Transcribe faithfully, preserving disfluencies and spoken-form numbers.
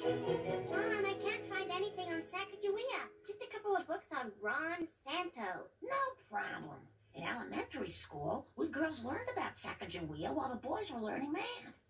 Mom, I can't find anything on Sacagawea. Just a couple of books on Ron Santo. No problem. In elementary school, we girls learned about Sacagawea while the boys were learning math.